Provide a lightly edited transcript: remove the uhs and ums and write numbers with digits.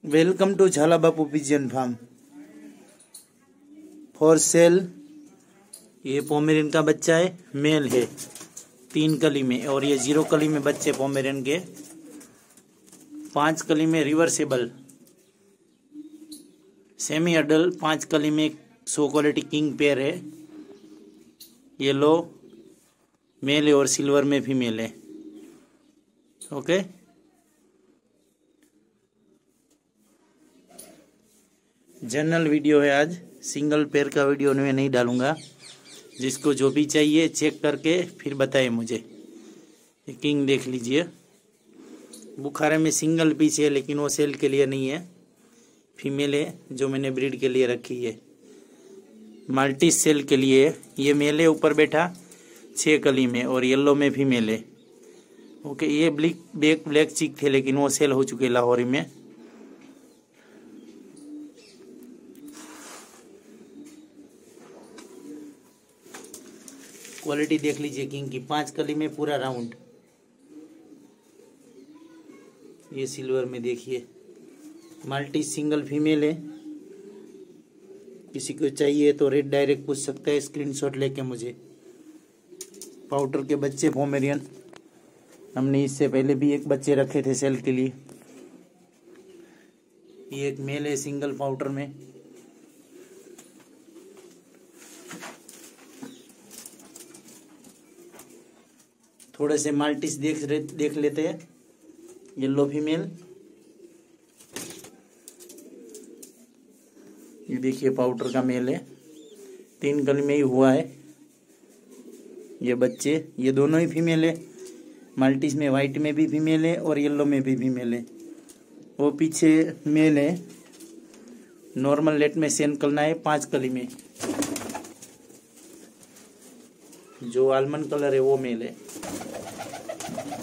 Welcome to Jhala Bapu pigeon farm for sale. ये Pomeranian का बच्चा है, मेल है 3 कली में, और ये 0 कली में बच्चे पोमेरियन के। 5 कली में रिवर्सेबल सेमी अडल, 5 कली में 100 क्वालिटी किंग पेयर है। येलो मेल है और सिल्वर में फीमेल है। ओके, जनरल वीडियो है आज, सिंगल पेयर का वीडियो मैं नहीं डालूंगा। जिसको जो भी चाहिए चेक करके फिर बताए मुझे। ये किंग देख लीजिए, बुखारे में सिंगल पीस है लेकिन वो सेल के लिए नहीं है, फीमेल है जो मैंने ब्रीड के लिए रखी है। मल्टी सेल के लिए ये मेल है ऊपर बैठा 6 कली में, और येलो में फीमेल है। ओके, ये ब्लैक चिक थे लेकिन वो सेल हो चुके लाहौरी में। क्वालिटी देख लीजिए किंग की, 5 कली में पूरा राउंड। ये सिल्वर में देखिए, मल्टी सिंगल फीमेल है। किसी को चाहिए तो रेड डायरेक्ट पूछ सकता है स्क्रीनशॉट लेके मुझे। पाउडर के बच्चे पोमेरियन, हमने इससे पहले भी एक बच्चे रखे थे सेल के लिए। ये एक मेल है सिंगल पाउडर में। थोड़े से माल्टीस देख लेते हैं। येलो फीमेल, ये देखिए पाउडर का मेल है, 3 कली में ही हुआ है। ये बच्चे, ये दोनों ही फीमेल है। माल्टीस में वाइट में भी फीमेल है और येलो में भी फीमेल है। वो पीछे मेल है। नॉर्मल लेट में सेन करना है 5 कली में। जो आलमंड कलर है वो मेल है।